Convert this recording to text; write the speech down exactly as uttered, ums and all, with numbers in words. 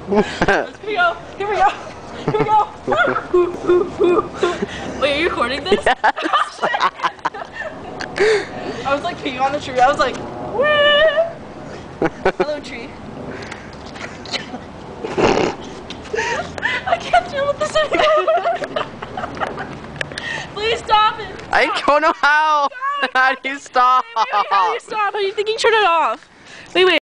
Here we go. Here we go. Here we go. Wait, are you recording this? Yes. I was like peeing on the tree. I was like, where? Hello, tree. I can't deal with this anymore. Please stop it. Stop. I don't know how. Stop. How do you stop? Wait, wait, wait, how do you stop? How do you think you turn it off? Wait, wait.